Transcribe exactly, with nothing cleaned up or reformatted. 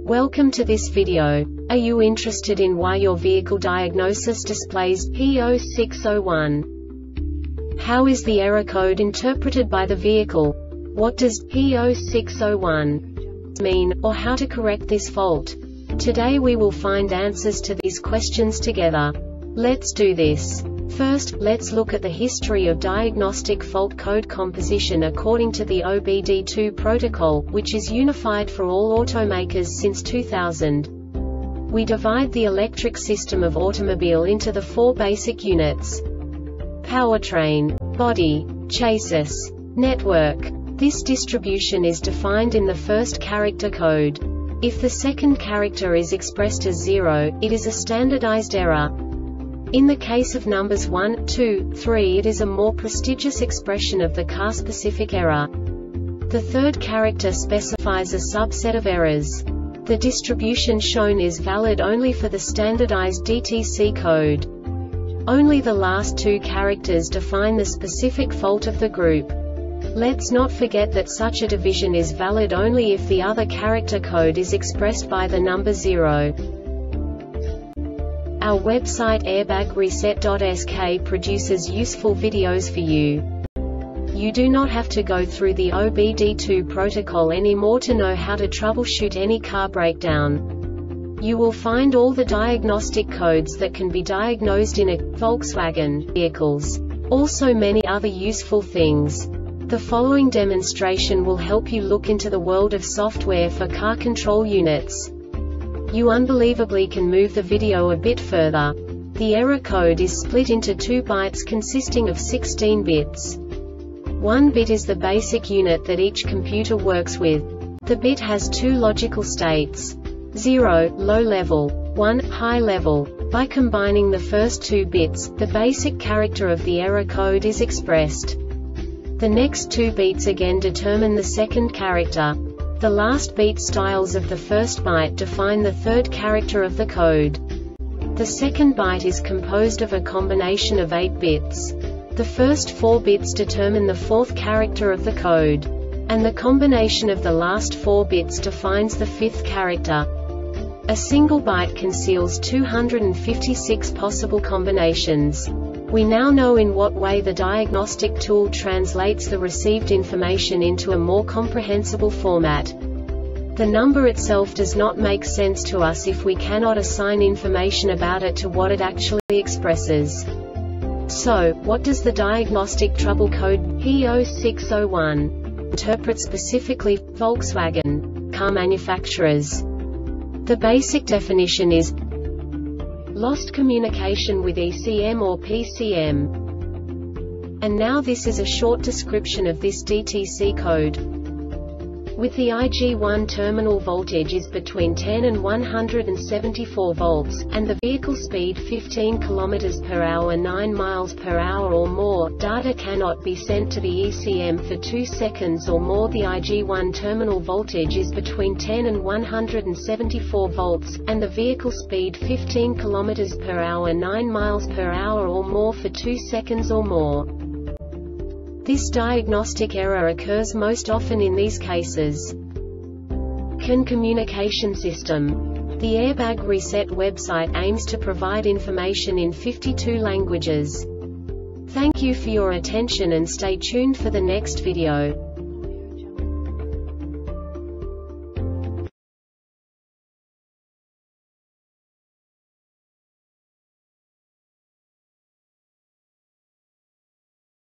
Welcome to this video. Are you interested in why your vehicle diagnosis displays P zero six zero one? How is the error code interpreted by the vehicle? What does P zero six zero one mean, or how to correct this fault? Today we will find answers to these questions together. Let's do this. First, let's look at the history of diagnostic fault code composition according to the O B D two protocol, which is unified for all automakers since two thousand. We divide the electric system of automobile into the four basic units: powertrain, body, chassis, network. This distribution is defined in the first character code. If the second character is expressed as zero, it is a standardized error. In the case of numbers one, two, three, it is a more prestigious expression of the car-specific error. The third character specifies a subset of errors. The distribution shown is valid only for the standardized D T C code. Only the last two characters define the specific fault of the group. Let's not forget that such a division is valid only if the other character code is expressed by the number zero. Our website airbag reset dot S K produces useful videos for you. You do not have to go through the O B D two protocol anymore to know how to troubleshoot any car breakdown. You will find all the diagnostic codes that can be diagnosed in a Volkswagen vehicles. Also many other useful things. The following demonstration will help you look into the world of software for car control units. You unbelievably can move the video a bit further. The error code is split into two bytes consisting of sixteen bits. One bit is the basic unit that each computer works with. The bit has two logical states: zero, low level, one, high level. By combining the first two bits, the basic character of the error code is expressed. The next two beats again determine the second character. The last beat styles of the first byte define the third character of the code. The second byte is composed of a combination of eight bits. The first four bits determine the fourth character of the code. And the combination of the last four bits defines the fifth character. A single byte conceals two hundred fifty-six possible combinations. We now know in what way the diagnostic tool translates the received information into a more comprehensible format. The number itself does not make sense to us if we cannot assign information about it to what it actually expresses. So, what does the diagnostic trouble code P zero six zero one interpret specifically for Volkswagen car manufacturers? The basic definition is lost communication with E C M or P C M. And now this is a short description of this D T C code. With the I G one terminal voltage is between ten and one hundred seventy-four volts, and the vehicle speed fifteen kilometers per hour nine miles per hour or more, data cannot be sent to the E C M for two seconds or more. The I G one terminal voltage is between ten and one hundred seventy-four volts, and the vehicle speed fifteen kilometers per hour nine miles per hour or more for two seconds or more. This diagnostic error occurs most often in these cases. C A N communication system. The Airbag Reset website aims to provide information in fifty-two languages. Thank you for your attention and stay tuned for the next video.